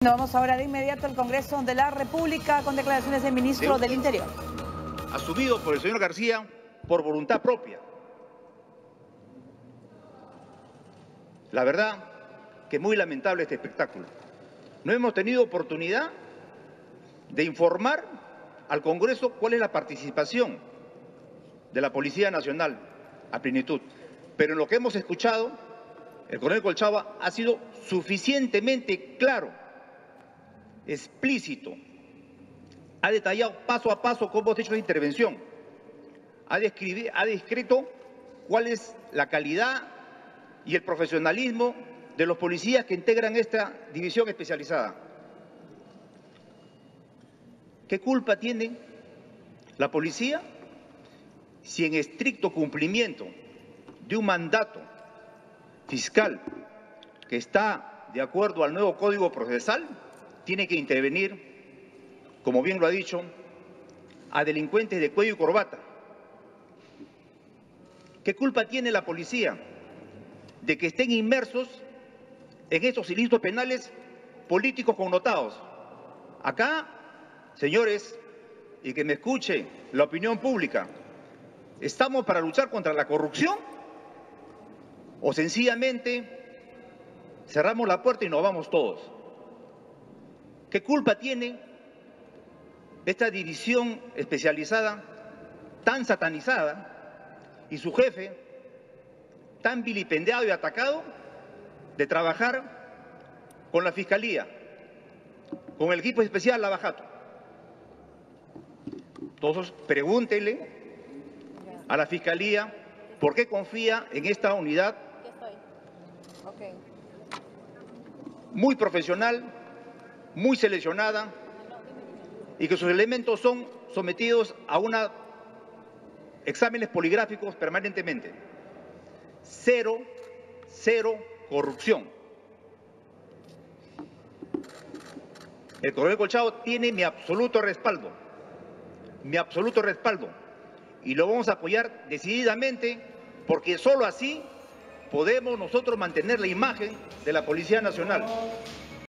Vamos ahora de inmediato al Congreso de la República con declaraciones del ministro del Interior. Asumido por el señor García por voluntad propia. La verdad que muy lamentable este espectáculo. No hemos tenido oportunidad de informar al Congreso cuál es la participación de la Policía Nacional a plenitud. Pero en lo que hemos escuchado, el coronel Colchagua ha sido suficientemente claro, explícito, ha detallado paso a paso cómo hemos hecho la intervención, ha descrito cuál es la calidad y el profesionalismo de los policías que integran esta división especializada. ¿Qué culpa tiene la policía si en estricto cumplimiento de un mandato fiscal que está de acuerdo al nuevo Código Procesal, tiene que intervenir, como bien lo ha dicho, a delincuentes de cuello y corbata? ¿Qué culpa tiene la policía de que estén inmersos en estos ilícitos penales políticos connotados? Acá, señores, y que me escuche la opinión pública, ¿estamos para luchar contra la corrupción o sencillamente cerramos la puerta y nos vamos todos? ¿Qué culpa tiene esta división especializada tan satanizada y su jefe tan vilipendiado y atacado de trabajar con la Fiscalía, con el equipo especial Lavajato? Entonces, pregúntenle a la Fiscalía por qué confía en esta unidad muy profesional, muy seleccionada, y que sus elementos son sometidos a exámenes poligráficos permanentemente. Cero corrupción. El coronel Colchagua tiene mi absoluto respaldo, y lo vamos a apoyar decididamente, porque solo así podemos nosotros mantener la imagen de la Policía Nacional.